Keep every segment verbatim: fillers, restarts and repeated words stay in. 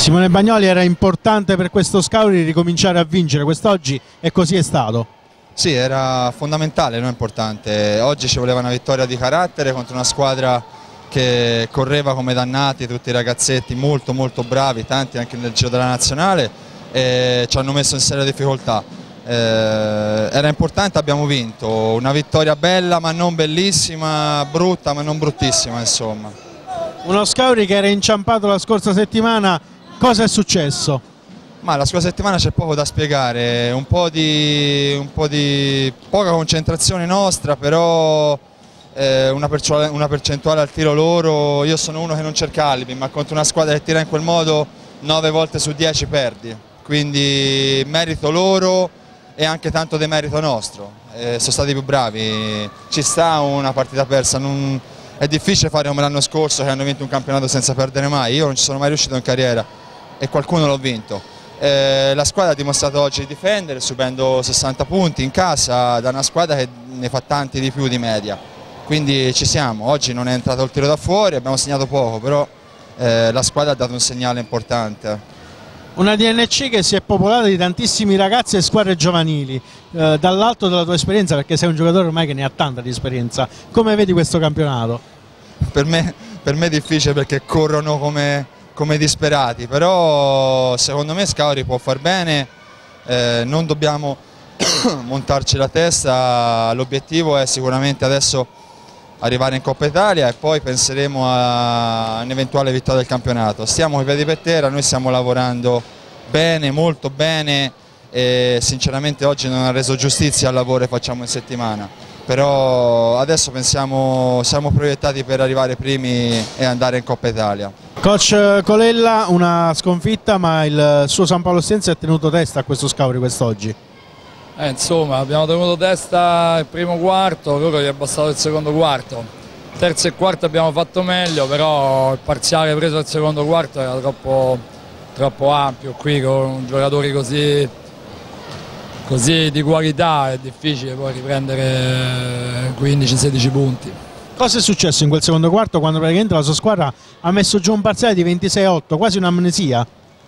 Simone Bagnoli, era importante per questo Scauri ricominciare a vincere quest'oggi e così è stato. Sì, era fondamentale, non importante. Oggi ci voleva una vittoria di carattere contro una squadra che correva come dannati, tutti i ragazzetti molto molto bravi, tanti anche nel giro della nazionale, e ci hanno messo in seria difficoltà. Eh, era importante, abbiamo vinto, una vittoria bella ma non bellissima, brutta ma non bruttissima, insomma. Uno Scauri che era inciampato la scorsa settimana, cosa è successo? Ma la scorsa settimana c'è poco da spiegare, un po' di, un po' di poca concentrazione nostra, però eh, una, percentuale, una percentuale al tiro loro. Io sono uno che non cerca alibi, ma contro una squadra che tira in quel modo nove volte su dieci perdi, quindi merito loro e anche tanto demerito nostro. Eh, sono stati più bravi, ci sta una partita persa, non, è difficile fare come l'anno scorso che hanno vinto un campionato senza perdere mai. Io non ci sono mai riuscito in carriera e qualcuno l'ho vinto. Eh, la squadra ha dimostrato oggi di difendere subendo sessanta punti in casa da una squadra che ne fa tanti di più di media, quindi ci siamo. Oggi non è entrato il tiro da fuori, abbiamo segnato poco, però eh, la squadra ha dato un segnale importante. Una D N C che si è popolata di tantissimi ragazzi e squadre giovanili, eh, dall'alto della tua esperienza, perché sei un giocatore ormai che ne ha tanta di esperienza, come vedi questo campionato? Per me, per me è difficile perché corrono come come disperati, però secondo me Scauri può far bene, eh, non dobbiamo montarci la testa, l'obiettivo è sicuramente adesso arrivare in Coppa Italia e poi penseremo a un'eventuale vittoria del campionato. Stiamo coi piedi per terra, noi stiamo lavorando bene, molto bene e sinceramente oggi non ha reso giustizia al lavoro che facciamo in settimana, però adesso pensiamo, siamo proiettati per arrivare primi e andare in Coppa Italia. Coach Colella, una sconfitta, ma il suo San Paolo Ostiense ha tenuto testa a questo Scauri quest'oggi. Eh, insomma, abbiamo tenuto testa il primo quarto, loro gli è bastato il secondo quarto. Terzo e quarto abbiamo fatto meglio, però il parziale preso al secondo quarto era troppo, troppo ampio. Qui con giocatori così, così di qualità è difficile poi riprendere quindici sedici punti. Cosa è successo in quel secondo quarto quando praticamente la sua squadra ha messo giù un parziale di ventisei a otto, quasi un'amnesia?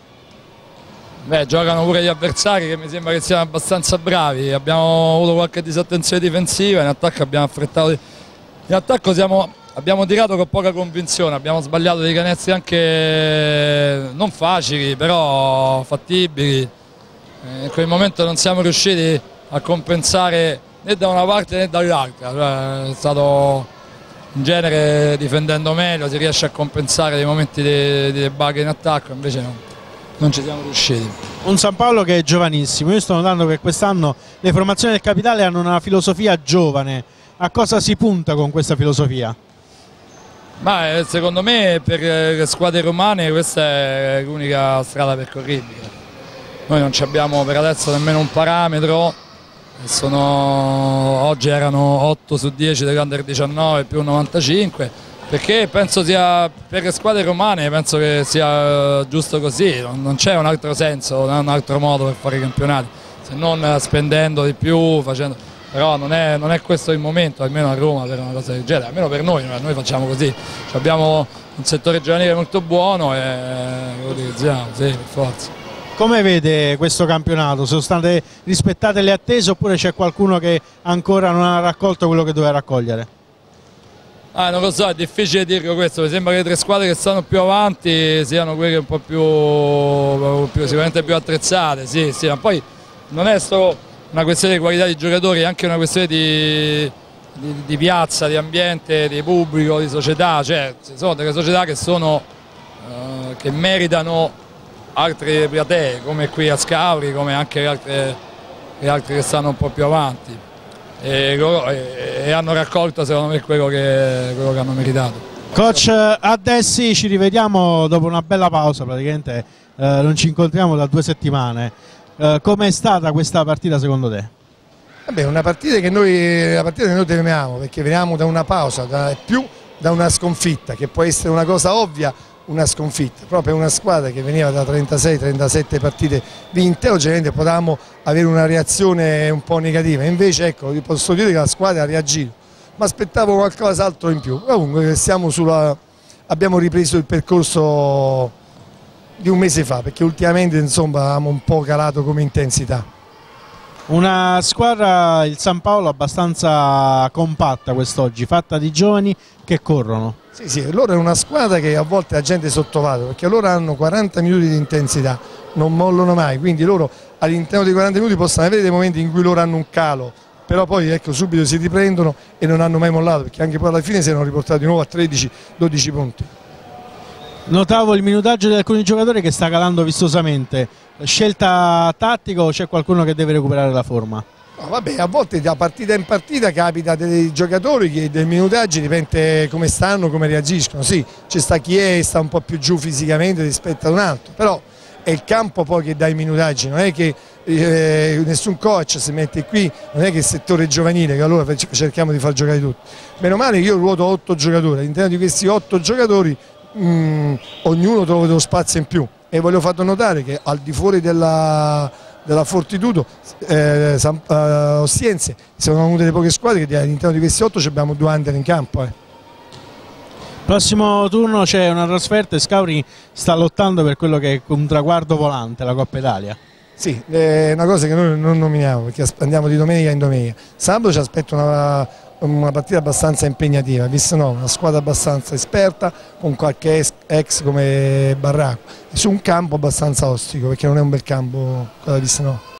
Beh, giocano pure gli avversari che mi sembra che siano abbastanza bravi, abbiamo avuto qualche disattenzione difensiva, in attacco abbiamo affrettato, in attacco siamo, abbiamo tirato con poca convinzione, abbiamo sbagliato dei canestri anche non facili, però fattibili. In quel momento non siamo riusciti a compensare né da una parte né dall'altra, cioè, è stato in genere difendendo meglio si riesce a compensare dei momenti di, di debacle in attacco, invece no, non ci siamo riusciti. Un San Paolo che è giovanissimo, io sto notando che quest'anno le formazioni del Capitale hanno una filosofia giovane, a cosa si punta con questa filosofia? Ma secondo me per le squadre romane questa è l'unica strada percorribile, noi non abbiamo per adesso nemmeno un parametro. Sono, oggi erano otto su dieci dell'Under diciannove più novantacinque, perché penso sia per le squadre romane penso che sia giusto così, non c'è un altro senso, non è un altro modo per fare i campionati, se non spendendo di più, facendo, però non è, non è questo il momento, almeno a Roma per una cosa del genere, almeno per noi, noi facciamo così, abbiamo un settore giovanile molto buono e lo utilizziamo, sì, per forza. Come vede questo campionato? Sono state rispettate le attese oppure c'è qualcuno che ancora non ha raccolto quello che doveva raccogliere? Ah, non lo so, è difficile dirlo questo, mi sembra che le tre squadre che stanno più avanti siano quelle un po' più, più sicuramente più attrezzate, sì, sì, ma poi non è solo una questione di qualità di giocatori, è anche una questione di, di, di piazza, di ambiente, di pubblico, di società, cioè ci sono delle società che, sono, uh, che meritano altre platee, come qui a Scauri, come anche le altre, le altre che stanno un po' più avanti e, loro, e, e hanno raccolto secondo me quello che, quello che hanno meritato. Coach Addessi, ci rivediamo dopo una bella pausa, praticamente eh, non ci incontriamo da due settimane. Eh, com'è stata questa partita secondo te? Vabbè, una partita che noi, una partita che noi temiamo, perché veniamo da una pausa, da, più da una sconfitta, che può essere una cosa ovvia, una sconfitta, proprio una squadra che veniva da trentasei trentasette partite vinte, oggettivamente potevamo avere una reazione un po' negativa, invece ecco, vi posso dire che la squadra ha reagito, ma aspettavo qualcos'altro in più. Comunque siamo sulla, abbiamo ripreso il percorso di un mese fa, perché ultimamente insomma abbiamo un po' calato come intensità. Una squadra, il San Paolo, abbastanza compatta quest'oggi, fatta di giovani che corrono. Sì, sì, loro è una squadra che a volte la gente sottovaluta, perché loro hanno quaranta minuti di intensità, non mollano mai, quindi loro all'interno dei quaranta minuti possono avere dei momenti in cui loro hanno un calo, però poi ecco, subito si riprendono e non hanno mai mollato, perché anche poi alla fine si erano riportati di nuovo a tredici dodici punti. Notavo il minutaggio di alcuni giocatori che sta calando vistosamente. Scelta tattica o c'è qualcuno che deve recuperare la forma? No, vabbè, a volte da partita in partita capita dei giocatori che del minutaggio dipende come stanno, come reagiscono. Sì, c'è sta chi è, sta un po' più giù fisicamente rispetto ad un altro, però è il campo poi che dà i minutaggi, non è che eh, nessun coach si mette qui, non è che il settore giovanile, che allora cerchiamo di far giocare tutti. Meno male che io ruoto otto giocatori, all'interno di questi otto giocatori mh, ognuno trova lo spazio in più. E voglio far notare che al di fuori della, della Fortitudo, eh, San, eh, Ostiense, sono una delle poche squadre che all'interno di questi otto abbiamo due under in campo. Eh. Prossimo turno c'è una trasferta e Scauri sta lottando per quello che è un traguardo volante, la Coppa Italia. Sì, è una cosa che noi non nominiamo perché andiamo di domenica in domenica. Sabato ci aspetta una, una partita abbastanza impegnativa, visto no, una squadra abbastanza esperta con qualche ex, ex come Barraco, su un campo abbastanza ostico perché non è un bel campo quello di Visto no.